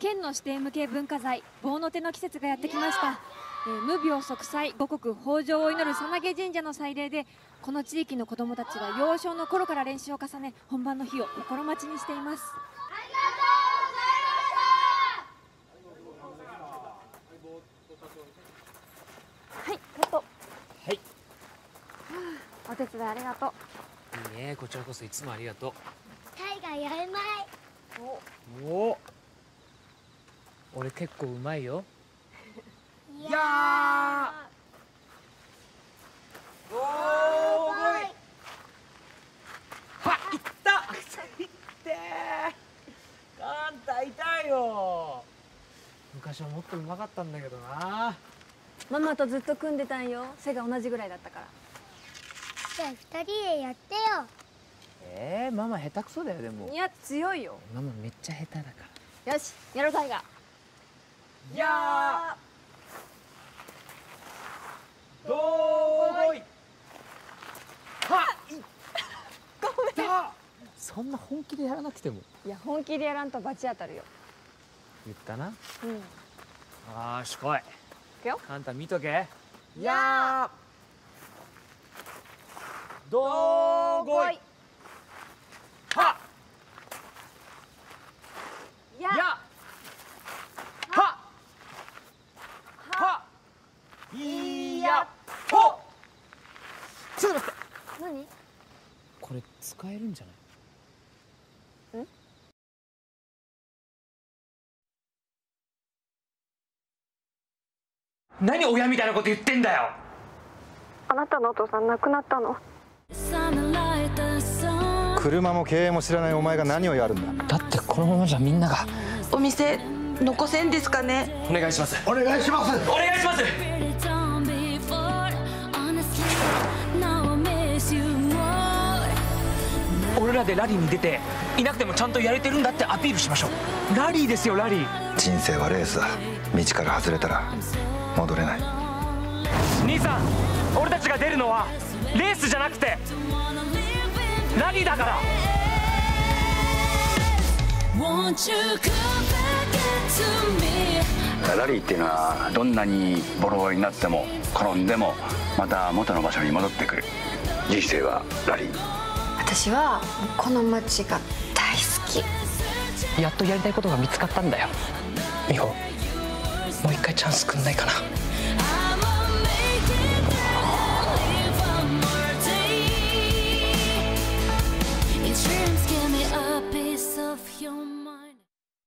県の指定無形文化財棒の手の季節がやってきました。無病息災、五穀豊穣を祈るさなげ神社の祭礼で、この地域の子どもたちは幼少の頃から練習を重ね、本番の日を心待ちにしています。はい、カット。 はい。 お手伝いありがとう。 いいね、こちらこそいつもありがとう。 タイがやるまい。 お、俺結構うまいよ。 いやー。おーい。はっ、いった。いってー。あんた痛いよ。昔はもっとうまかったんだけどな。 ママとずっと組んでたんよ。背が同じぐらいだったから。 じゃあ2人でやってよ。 ママ下手くそだよ。でもいや、強いよ。 ママめっちゃ下手だから。 よし、やろうタイガ。 いやー。どーい。はっ、いったそんな本気でやらなくても。 いや、本気でやらんと罰当たるよ。 言ったな。 うん。 よーし、来い。 いくよ。 あんた見とけ。やー。どーごい。はっ。 や。 はっ。はっ。いや。ほっ。ちょっと待って。 何？ これ使えるんじゃない？何親みたいなこと言ってんだよ。 あなたのお父さん亡くなったの。 車も経営も知らないお前が何をやるんだ。 だってこのままじゃみんなが。 お店残せんですかね。 お願いします。 お願いします。 お願いします。俺らでラリーに出ていなくてもちゃんとやれてるんだってアピールしましょう。ラリーですよ、ラリー。 人生はレースだ。道から外れたら戻れない。 兄さん、俺たちが出るのはレースじゃなくてラリーだから。 ラリーっていうのはどんなにボロボロになっても転んでもまた元の場所に戻ってくる。人生はラリー。 私はこの街が大好き。 やっとやりたいことが見つかったんだよ。美穂、もう一回チャンスくんないかな。